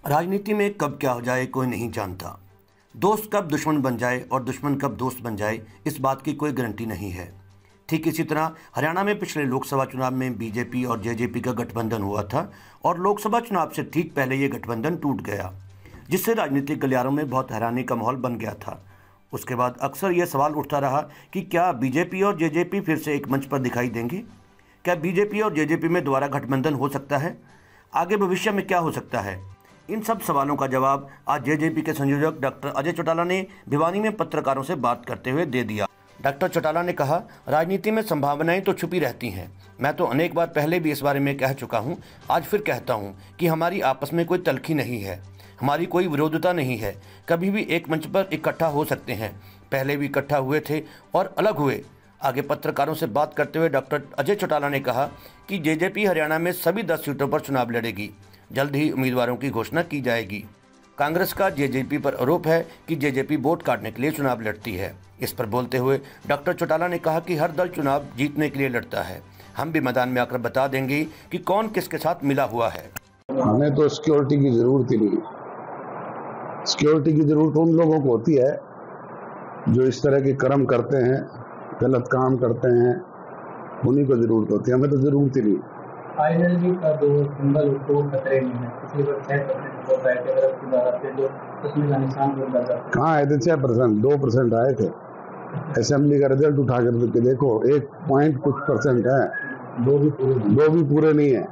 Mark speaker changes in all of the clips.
Speaker 1: राजनीति में कब क्या हो जाए कोई नहीं जानता। दोस्त कब दुश्मन बन जाए और दुश्मन कब दोस्त बन जाए इस बात की कोई गारंटी नहीं है। ठीक इसी तरह हरियाणा में पिछले लोकसभा चुनाव में बीजेपी और जेजेपी का गठबंधन हुआ था और लोकसभा चुनाव से ठीक पहले ये गठबंधन टूट गया, जिससे राजनीतिक गलियारों में बहुत हैरानी का माहौल बन गया था। उसके बाद अक्सर यह सवाल उठता रहा कि क्या बीजेपी और जेजेपी फिर से एक मंच पर दिखाई देंगे? क्या बीजेपी और जेजेपी में दोबारा गठबंधन हो सकता है? आगे भविष्य में क्या हो सकता है? इन सब सवालों का जवाब आज जेजेपी के संयोजक डॉक्टर अजय चौटाला ने भिवानी में पत्रकारों से बात करते हुए दे दिया। डॉक्टर चौटाला ने कहा, राजनीति में संभावनाएं तो छुपी रहती हैं। मैं तो अनेक बार पहले भी इस बारे में कह चुका हूं, आज फिर कहता हूं कि हमारी आपस में कोई तल्खी नहीं है, हमारी कोई विरोधता नहीं है। कभी भी एक मंच पर इकट्ठा हो सकते हैं, पहले भी इकट्ठा हुए थे और अलग हुए। आगे पत्रकारों से बात करते हुए डॉक्टर अजय चौटाला ने कहा कि जेजेपी हरियाणा में सभी 10 सीटों पर चुनाव लड़ेगी। जल्द ही उम्मीदवारों की घोषणा की जाएगी। कांग्रेस का जेजेपी पर आरोप है कि जेजेपी वोट काटने के लिए चुनाव लड़ती है। इस पर बोलते हुए डॉक्टर चौटाला ने कहा कि हर दल चुनाव जीतने के लिए लड़ता है। हम भी मैदान में आकर बता देंगे कि कौन किसके साथ मिला हुआ है।
Speaker 2: हमें तो सिक्योरिटी की जरूरत ही नहीं। सिक्योरिटी की जरूरत उन लोगों को होती है जो इस तरह के कर्म करते हैं, गलत काम करते हैं, उन्हीं को जरूरत होती है। हमें तो जरूरत ही नहीं।
Speaker 3: फाइनली का जो सिंबल उसको खतरे में है, पिछली बार 6% वोट आए थे, अगर आपकी बात आती है तो उसमें का निशान बोल जाता है।
Speaker 2: कहाँ आए थे? 6%, 2% आए थे। असेंबली का रिजल्ट उठा कर देखो, 1 पॉइंट कुछ परसेंट है, दो भी पूरे नहीं है।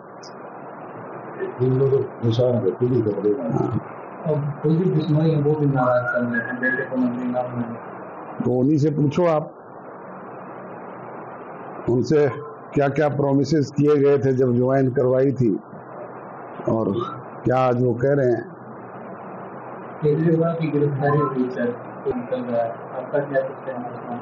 Speaker 2: निशान
Speaker 3: अब कोई भी दुश्मनी है वो भी नाराज कर रहे हैं, बेटे को मंत्री ना बनाए।
Speaker 2: तो उन्हीं से पूछो आप, उनसे क्या क्या प्रोमिसेस किए गए थे जब ज्वाइन करवाई थी और क्या आज वो कह रहे हैं।
Speaker 3: केजरीवाल की गिरफ्तारी हुई सर, तो निकल रहा है, आपका क्या सिस्टम है?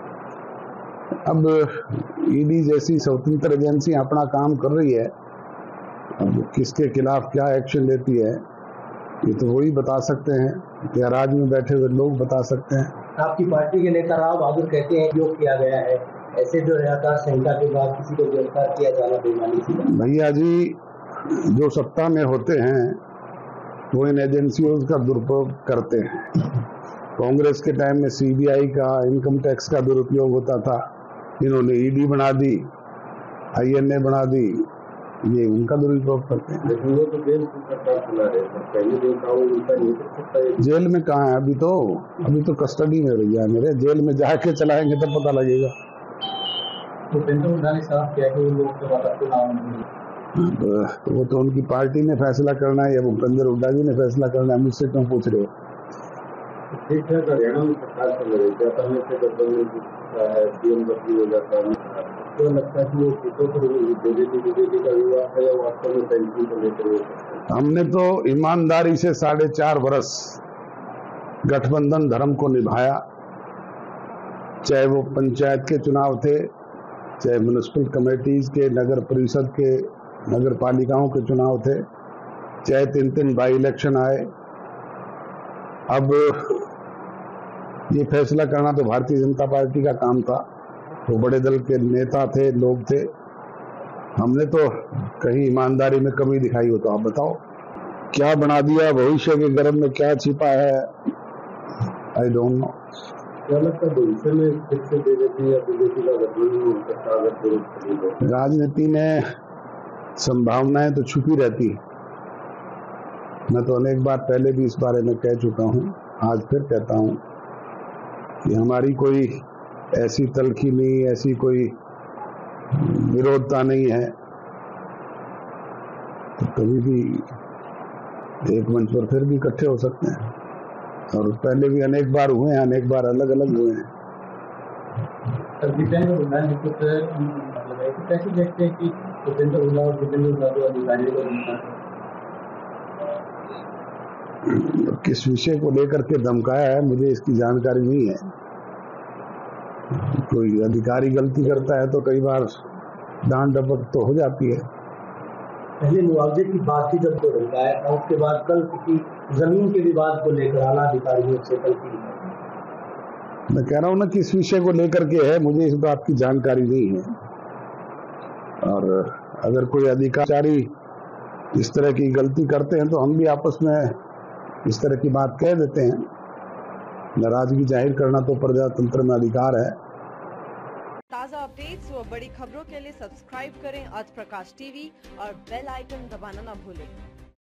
Speaker 2: अब ईडी जैसी स्वतंत्र एजेंसी अपना काम कर रही है, अब किसके खिलाफ क्या एक्शन लेती है ये तो वही बता सकते हैं, या राज्य में बैठे हुए लोग बता सकते हैं।
Speaker 3: आपकी पार्टी के नेता राव बहादुर कहते हैं जो किया गया है, ऐसे जो है आचार संहिता के बाद किसी को गिरफ्तार किया जाना बेईमानी थी।
Speaker 2: भैया जी, जो सत्ता में होते हैं वो इन एजेंसियों का दुरुपयोग करते हैं। कांग्रेस के टाइम में सीबीआई का, इनकम टैक्स का दुरुपयोग होता था, इन्होंने ईडी बना दी, आईएनए बना दी, ये उनका दुरुपयोग करते हैं।
Speaker 3: लेकिन वो तो जेल की सरकार चला रहे हैं, पहले देखा वो उनका नहीं कर सकता।
Speaker 2: जेल में कहाँ है? अभी तो कस्टडी में भैया मेरे। जेल में जाके चलाएंगे तब पता लगेगा।
Speaker 3: तो भूपेंद्र हुड्डा साहब क्या है वो लोकसभा का चुनाव नहीं,
Speaker 2: तो वो तो उनकी पार्टी ने फैसला करना है या भूपेंद्र हुड्डा जी ने फैसला करना है, मुझसे क्यों पूछ रहे हो?
Speaker 3: ठीक है, हरियाणा में सरकार चल रही है, करने से गठबंधन है, सीएम बदली हो जाता है, तो लगता है कि वो सीटों पर बीजेपी का विवाद है या वास्तव में पेंशन को लेकर।
Speaker 2: हमने तो ईमानदारी से 4.5 वर्ष गठबंधन धर्म को निभाया, चाहे वो पंचायत के चुनाव थे, चाहे म्युनिसिपल कमेटीज के, नगर परिषद के, नगर पालिकाओं के चुनाव थे, चाहे 3 बाई इलेक्शन आए। अब ये फैसला करना तो भारतीय जनता पार्टी का काम था, वो बड़े दल के नेता थे, लोग थे। हमने तो कहीं ईमानदारी में कमी दिखाई हो तो आप बताओ, क्या बना दिया? भविष्य के गर्भ में क्या छिपा है? I don't know.
Speaker 3: क्या लगता है भविष्य में फिर से बीजेपी या बीजेपी का गठबंधन हो सकता है?
Speaker 2: राजनीति में संभावनाएं तो छुपी रहती है। मैं तो अनेक बार पहले भी इस बारे में कह चुका हूं, आज फिर कहता हूं कि हमारी कोई ऐसी तल्खी नहीं, ऐसी कोई विरोधता नहीं है, तो कभी भी एक मंच पर फिर भी इकट्ठे हो सकते हैं। और पहले भी अनेक बार हुए हैं, अनेक बार अलग अलग हुए हैं।
Speaker 3: भूपेंद्र हुड्डा ने कुछ कैसे देखते हैं कि भूपेंद्र हुड्डा और भूपेंद्र हुड्डा को अधिकारियों को
Speaker 2: किस विषय को लेकर के धमकाया है मुझे इसकी जानकारी नहीं है। कोई अधिकारी गलती करता है तो कई बार डांट डपट तो हो जाती है।
Speaker 3: पहले मुआवजे की बात थी जब तो धमकाया था, उसके बाद कल किसी जमीन के विवाद को लेकर आला अधिकारियों से कल की।
Speaker 2: मैं कह रहा हूँ ना किस विषय को लेकर के है, मुझे इस बात की जानकारी नहीं है। और अगर कोई अधिकारी इस तरह की गलती करते हैं तो हम भी आपस में इस तरह की बात कह देते हैं। नाराजगी जाहिर करना तो प्रजातंत्र में अधिकार है।
Speaker 4: ताज़ा अपडेट्स व बड़ी खबरों के लिए सब्सक्राइब करें आज प्रकाश टीवी और बेल आइकन दबाना न भूलें।